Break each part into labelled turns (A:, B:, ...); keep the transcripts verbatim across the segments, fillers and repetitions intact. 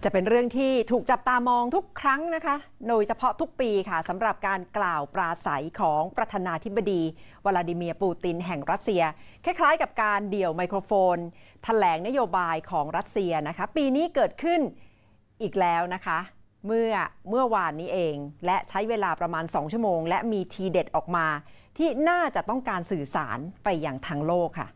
A: จะเป็นเรื่องที่ถูกจับตามองทุกครั้งนะคะโดยเฉพาะทุกปีค่ะสำหรับการกล่าวปราศัยของประธานาธิบดีวลาดิเมียร์ปูตินแห่งรัสเซียคล้ายๆกับการเดี่ยวไมโครโฟนแถลงนโยบายของรัสเซียนะคะปีนี้เกิดขึ้นอีกแล้วนะคะเมื่อเมื่อวานนี้เองและใช้เวลาประมาณสองชั่วโมงและมีทีเด็ดออกมาที่น่าจะต้องการสื่อสารไปยังทั้งโลกค่ะ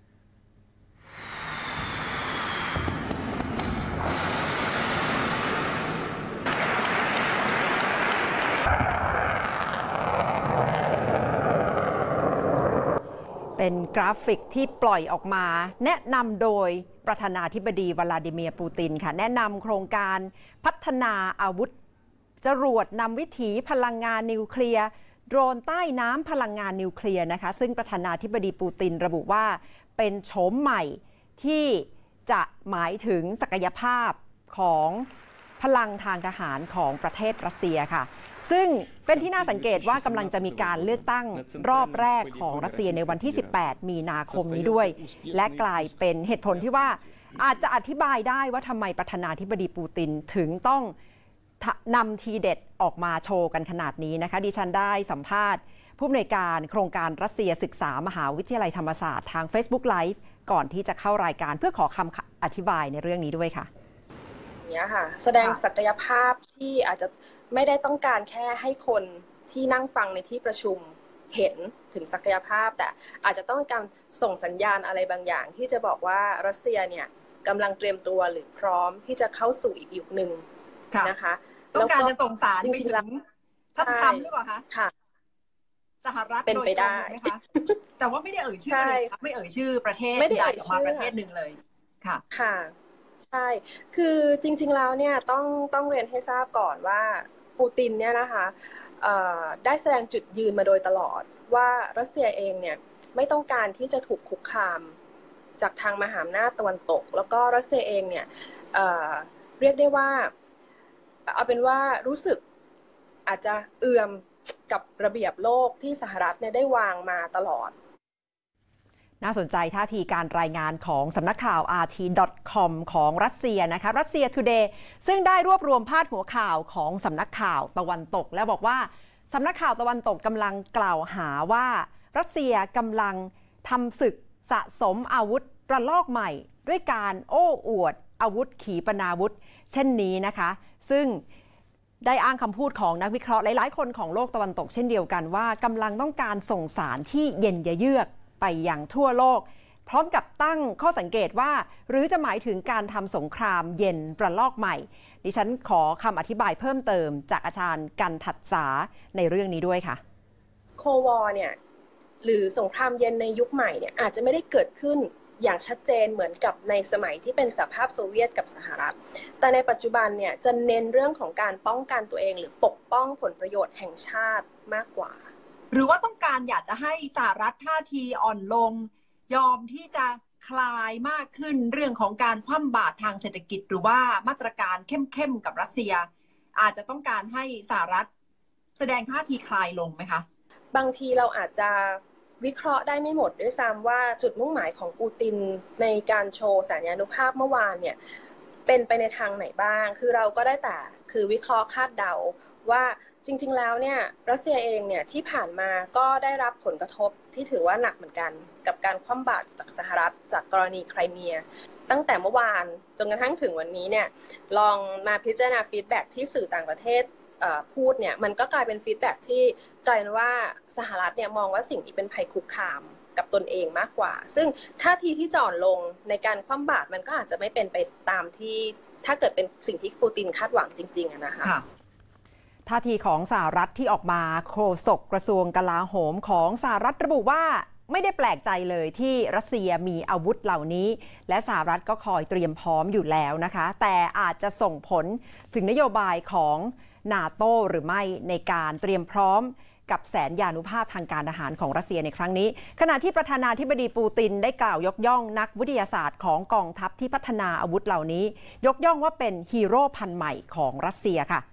A: เป็นกราฟิกที่ปล่อยออกมาแนะนำโดยประธานาธิบดีวลาดิเมียร์ปูตินค่ะแนะนำโครงการพัฒนาอาวุธจรวดนำวิถีพลังงานนิวเคลียร์โดรนใต้น้ำพลังงานนิวเคลียร์นะคะซึ่งประธานาธิบดีปูตินระบุว่าเป็นโฉมใหม่ที่จะหมายถึงศักยภาพของพลังทางทหารของประเทศรัสเซียค่ะซึ่งเป็นที่น่าสังเกตว่ากำลังจะมีการเลือกตั้งรอบแรกของรัสเซียในวันที่สิบแปดมีนาคมนี้ด้วยและกลายเป็นเหตุผลที่ว่าอาจจะอธิบายได้ว่าทำไมประธานาธิบดีปูตินถึงต้องนำทีเด็ดออกมาโชว์กันขนาดนี้นะคะดิฉันได้สัมภาษณ์ผู้อำนวยการโครงการรัสเซียศึกษามหาวิทยาลัยธรรมศาสตร์ทาง Facebook Live ก่อนที่จะเข้ารายการเพื่อขอคำอธิบายในเรื่องนี้ด้วยค่ะ
B: เนี่ยค่ะแสดงศักยภาพที่อาจจะไม่ได้ต้องการแค่ให้คนที่นั่งฟังในที่ประชุมเห็นถึงศักยภาพแต่อาจจะต้องการส่งสัญญาณอะไรบางอย่างที่จะบอกว่ารัสเซียเนี่ยกำลังเตรียมตัวหรือพร้อมที่จะเข้าสู่อีกยุคหนึ่งนะคะ
A: ต้องการจะส่งสารไปถึงท่านทรัมป์หรือเปล่าคะ
B: ค่ะ
A: สหรัฐ
B: เป็นไปได้
A: ไหมคะแต่ว่าไม่ได้เอ่ยชื่อเลยไม่เอ่ยชื่อประเทศใดออกมาประเทศหนึ่งเลยค่ะ
B: ค่ะใช่คือจริงๆแล้วเนี่ยต้องต้องเรียนให้ทราบก่อนว่าปูตินเนี่ยนะคะได้แสดงจุดยืนมาโดยตลอดว่ารัสเซียเองเนี่ยไม่ต้องการที่จะถูกคุกคามจากทางมหาอำนาจตะวันตกแล้วก็รัสเซียเองเนี่ย เอ่อ เรียกได้ว่าเอาเป็นว่ารู้สึกอาจจะเอื่อมกับระเบียบโลกที่สหรัฐเนี่ยได้วางมาตลอด
A: น่าสนใจท่าทีการรายงานของสำนักข่าว อาร์ ที ดอท คอม ของรัสเซียนะคะรัสเซีย Today ซึ่งได้รวบรวมพาดหัวข่าวของสำนักข่าวตะวันตกและบอกว่าสำนักข่าวตะวันตกกำลังกล่าวหาว่ารัสเซียกำลังทำศึกสะสมอาวุธระลอกใหม่ด้วยการโอ้อวดอาวุธขีปนาวุธเช่นนี้นะคะซึ่งได้อ้างคำพูดของนักวิเคราะห์หลายๆคนของโลกตะวันตกเช่นเดียวกันว่ากำลังต้องการส่งสารที่เย็นเยือกไปอย่างทั่วโลกพร้อมกับตั้งข้อสังเกตว่าหรือจะหมายถึงการทำสงครามเย็นระลอกใหม่ดิฉันขอคำอธิบายเพิ่มเติมจากอาจารย์กันทัดษาในเรื่องนี้ด้วยค่ะ
B: โควอร์เนี่ยหรือสงครามเย็นในยุคใหม่เนี่ยอาจจะไม่ได้เกิดขึ้นอย่างชัดเจนเหมือนกับในสมัยที่เป็นสหภาพโซเวียตกับสหรัฐแต่ในปัจจุบันเนี่ยจะเน้นเรื่องของการป้องกันตัวเองหรือปกป้องผลประโยชน์แห่งชาติมากกว่า
A: หรือว่าต้องการอยากจะให้สหรัฐท่าทีอ่อนลงยอมที่จะคลายมากขึ้นเรื่องของการคว่ำบาตรทางเศรษฐกิจหรือว่ามาตรการเข้มๆกับรัสเซียอาจจะต้องการให้สหรัฐแสดงท่าทีคลายลงไหมคะ
B: บางทีเราอาจจะวิเคราะห์ได้ไม่หมดด้วยซ้ำว่าจุดมุ่งหมายของปูตินในการโชว์สัญญานุภาพเมื่อวานเนี่ยเป็นไปในทางไหนบ้างคือเราก็ได้แต่คือวิเคราะห์คาดเดาว่าจริงๆแล้วเนี่ยรัสเซียเองเนี่ยที่ผ่านมาก็ได้รับผลกระทบที่ถือว่าหนักเหมือนกันกับการคว่ำบาตรจากสหรัฐจากกรณีไครเมียตั้งแต่เมื่อวานจนกระทั่งถึงวันนี้เนี่ยลองมาพิจารณาฟีดแบ็กที่สื่อต่างประเทศพูดเนี่ยมันก็กลายเป็นฟีดแบ็กที่กลายเป็นว่าสหรัฐเนี่ยมองว่าสิ่งนี้เป็นภัยคุกคามกับตนเองมากกว่าซึ่งท่าทีที่จ่อนลงในการคว่ำบาตรมันก็อาจจะไม่เป็นไปตามที่ถ้าเกิดเป็นสิ่งที่ปูตินคาดหวังจริงๆนะคะ
A: ท่าทีของสหรัฐที่ออกมาโฆษกกระทรวงกลาโหมของสหรัฐระบุว่าไม่ได้แปลกใจเลยที่รัสเซียมีอาวุธเหล่านี้และสหรัฐก็คอยเตรียมพร้อมอยู่แล้วนะคะแต่อาจจะส่งผลถึงนโยบายของนาโต้หรือไม่ในการเตรียมพร้อมกับแสนยานุภาพทางการทหารของรัสเซียในครั้งนี้ขณะที่ประธานาธิบดีปูตินได้กล่าวยกย่องนักวิทยาศาสตร์ของกองทัพที่พัฒนาอาวุธเหล่านี้ยกย่องว่าเป็นฮีโร่พันธุ์ใหม่ของรัสเซียค่ะ